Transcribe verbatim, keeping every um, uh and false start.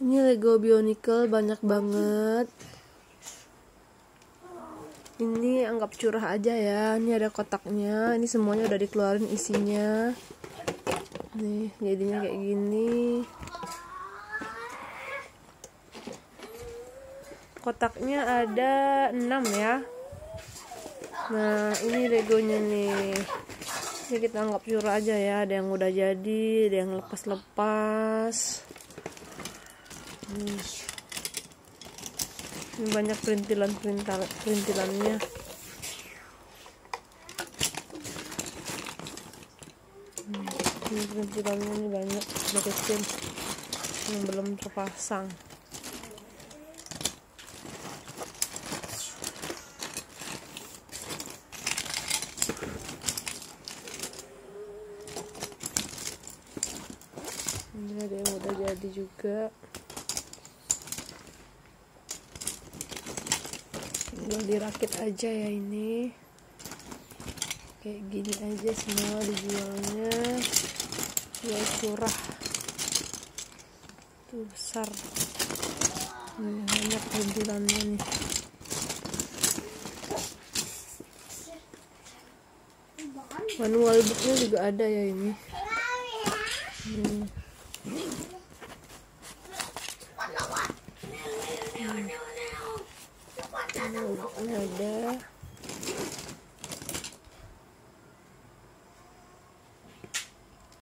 Ini Lego Bionicle banyak banget. Ini anggap curah aja ya. Ini ada kotaknya. Ini semuanya udah dikeluarin isinya. Nih, jadinya kayak gini. Kotaknya ada enam ya. Nah, ini Legonya nih. Ini kita anggap curah aja ya. Ada yang udah jadi, ada yang lepas-lepas. Hmm. Ini banyak perintilan-perintilan perintilannya. Hmm. Ini perintilannya ini banyak, udah kecil yang belum terpasang. Ini ada yang udah jadi juga. Tinggal dirakit aja ya ini. Kayak gini aja semua dijualnya. Jual curah. Tuh besar. Nih, banyak perintilannya nih. Manual booknya juga ada ya ini. Hmm. Manual booknya ada.